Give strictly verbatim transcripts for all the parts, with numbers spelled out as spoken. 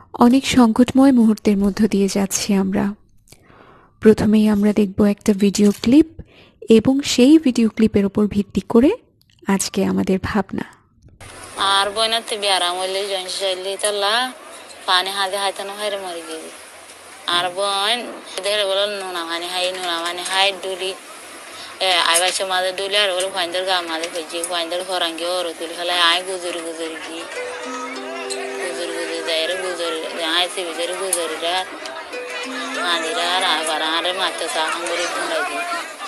অনেক সংকটময় মুহূর্তের মধ্য দিয়ে যাচ্ছি আমরা। প্রথমেই আমরা দেখব একটা ভিডিও ক্লিপ এবং সেই ভিডিও ক্লিপের উপর ভিত্তি করে আজকে আমাদের ভাবনা। আর বইনাতে বিয়ারা মইলে জনশাইলি তালা পানি হাতে হাইতানো হাইরে মরে গেলি আর বইন দেখে বলো নুনা মানে হাই নুনা মানে হাই ডুলি এ আইবাসে মাঝে ডুলি আর বলে ফাইন্দার গা মাঝে ফেজি ফাইন্দার ঘরাঙ্গি ওর তুলি ফেলে আই গুজরি গুজরি গি গুজরি গুজরি যাই রে গুজরি আই সে বিজরি গুজরি রা আনিরা আর আবার আরে মাতে সাহাঙ্গরি ফুন্ডাই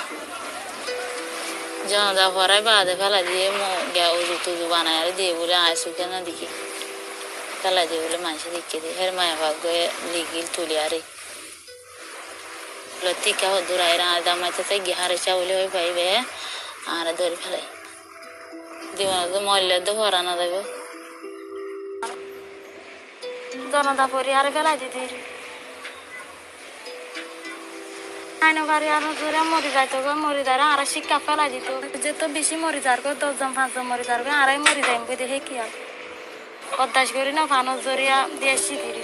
জানা পড়ায় বাদে ফেলা দিয়ে উজু টুজু বানায় আর দিয়ে বলে আইসুকে না দেখি ফেলা দিয়ে বলে মানুষ দেখে দিই হের মায়া ভাগ্য লিগিল তুলি আরে টিকা দূরাই দামাইতে চাই গিয়ে হারে চাউলে হয়ে পাইবে আর ধরে ফেলাই জীবন তো মরলে তো ভরা না যাবে জনতা পরি আরে ফেলাই দিতে আইনো গাড়ি আনো ধরে মরি যাইতো গো মরি যাই আর শিক্ষা ফেলাই দিত যে তো বেশি মরি যার গো দশজন পাঁচজন মরি যার গো আড়াই মরি যাইম বই দেখে কি আর অভ্যাস করি না ফানো জরিয়া দিয়ে শিখিরি।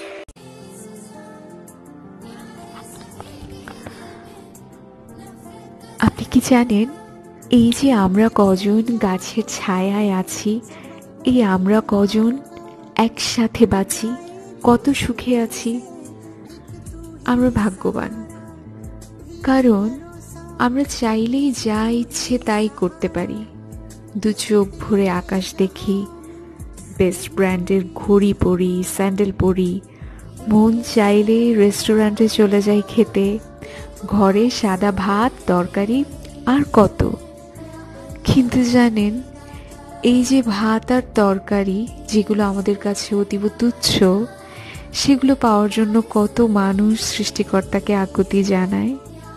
আপনি কি জানেন এই যে আমরা কজন গাছের ছায়ায় আছি, এই আমরা কজন একসাথে বাঁচি, কত সুখে আছি। আমরা ভাগ্যবান, কারণ আমরা চাইলেই যা ইচ্ছে তাই করতে পারি। দু চোখ ভরে আকাশ দেখি, বেস্ট ব্র্যান্ডের ঘড়ি পরি, স্যান্ডেল পরি, মন চাইলে রেস্টুরেন্টে চলে যাই খেতে, ঘরে সাদা ভাত তরকারি আর কত। কিন্তু জানেন এই যে ভাত আর তরকারি যেগুলো আমাদের কাছে অতীব তুচ্ছ, সেগুলো পাওয়ার জন্য কত মানুষ সৃষ্টিকর্তাকে আকুতি জানায়।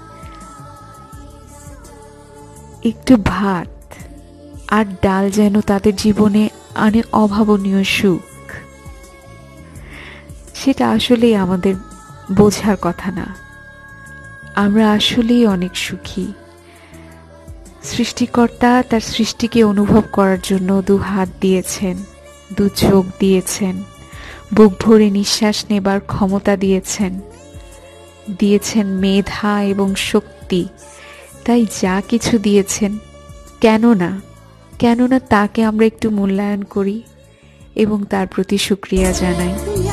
একটু ভাত আর ডাল যেন তাদের জীবনে আনে অভাবনীয় সুখ। সেটা আসলেই আমাদের বোঝার কথা না। আমরা আসলেই অনেক সুখী। সৃষ্টিকর্তা তার সৃষ্টিকে অনুভব করার জন্য দু হাত দিয়েছেন, দু চোখ দিয়েছেন, বুক ভরে নিঃশ্বাস নেবার ক্ষমতা দিয়েছেন, দিয়েছেন মেধা এবং শক্তি। তাই যা কিছু দিয়েছেন, কেন না কেন না তাকে আমরা একটু মূল্যায়ন করি এবং তার প্রতি শুকরিয়া জানাই।